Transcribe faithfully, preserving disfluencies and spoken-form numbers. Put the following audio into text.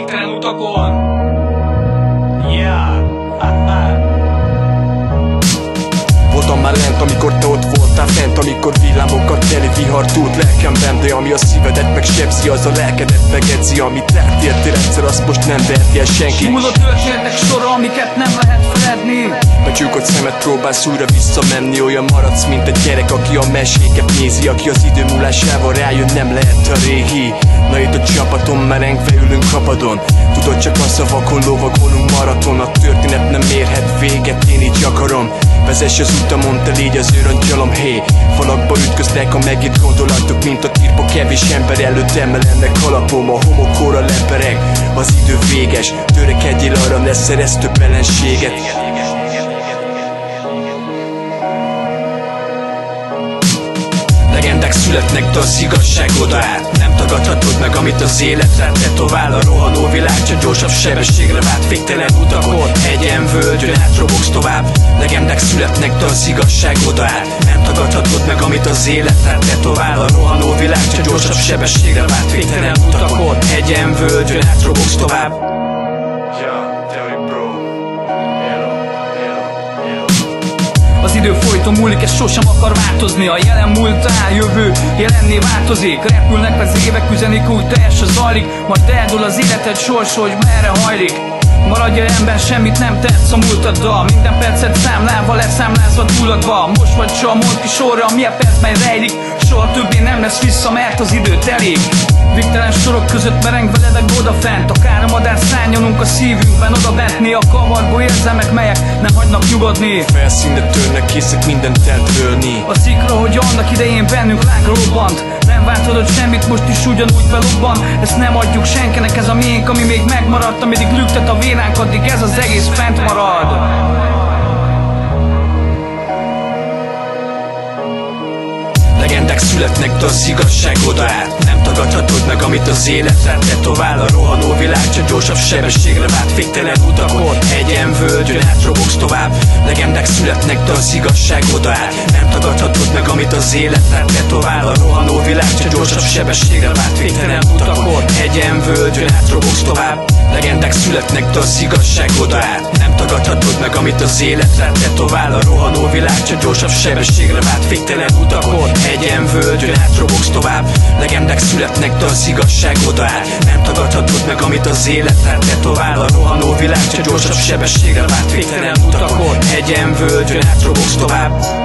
végtelen utakon. Yeah. Voltam már lent, amikor te ott voltál fent, amikor villámokat teli vihar túlt lelkemben. De ami a szívedet megsebzi, az a lelkedet megedzi. Amit eltértél egyszer, azt most nem verti el senki. Simuló történetek sora, amiket nem lehet feledni. Becsukott szemet próbálsz újra visszamenni. Olyan maradsz, mint egy gyerek, aki a meséket nézi, aki az idő múlásával rájön, nem lehet a régi. Na itt a csapaton, már engve ülünk kapadon. Tudod, csak a szavakon lovagolunk maraton. A történet nem érhet véget, én így akarom. Vezess az utamon, te légy az őrangyalom, hé. Falakba ütköztek a megírt gondolatok, mint a tirpa kevés ember előtt emelennek kalapom. A homokóra lepereg, az idő véges. Törekedjél arra, ne szerezz több ellenséget. Legendák születnek, de az igazság oda át. Nem tagadhatod meg, amit az élet rád tetovál. A rohanó világ csak gyorsabb sebességre vált, végtelen utakon, hegyen, völgyön átrobogsz tovább. Legendák születnek, de az igazság oda át. Nem tagadhatod meg, amit az élet rád tetovál. A rohanó világ csak gyorsabb sebességre vált, végtelen utakon, hegyen, völgyön átrobogsz tovább. Az idő folyton múlik, ez sosem akar változni. A jelen múltál, jövő jelenné változik. Repülnek az évek, üzenik úgy, teljesen zajlik. Majd eldől az életed sorsa, hogy merre hajlik. Maradj el ember, semmit nem tetsz a múltaddal. Minden percet számlálva, leszámlázva túladva. Most vagy soha, mondd ki sorra, mi a percben rejlik. Soha többé nem lesz vissza, mert az idő telik. Végtelen sorok között mereng veledek odafent. Akár a madár szárnyalunk a szívünkben odabent. Néha kavargó érzelmek, melyek nem hagynak nyugodni. Felszínre törnek, készek mindent eltörölni. A szikra, hogy annak idején bennünk lángra robbant. Nem változott semmit, most is ugyanúgy belobban. Ezt nem adjuk senkinek, ez a miénk, ami még megmaradt. Ameddig lüktet a véránk, addig ez az egész fent marad. Legendák születnek, de az igazság oda át. Nem tagadhatod meg, amit az élet rád tetovál. A rohanó világ csak gyorsabb sebességre vált, végtelen utakon, hegyen, völgyön átrobogsz tovább. Legendák születnek, de az igazság oda át. Nem tagadhatod meg, amit az élet rád tetovál. A rohanó világ csak gyorsabb sebességre vált, végtelen utakon, hegyen, völgyön átrobogsz tovább. Legendák születnek, de az igazság oda át. Nem tagadhatod meg, amit az élet rád tetovál. A rohanó világ csak gyorsabb sebességre vált, végtelen utakon, hegyen, völgyön átrobogsz tovább. Legendák születnek, de az igazság oda át. Nem tagadhatod meg, amit az élet rád tetovál. A rohanó világ csak gyorsabb sebességre vált, végtelen utakon, hegyen, völgyön átrobogsz tovább.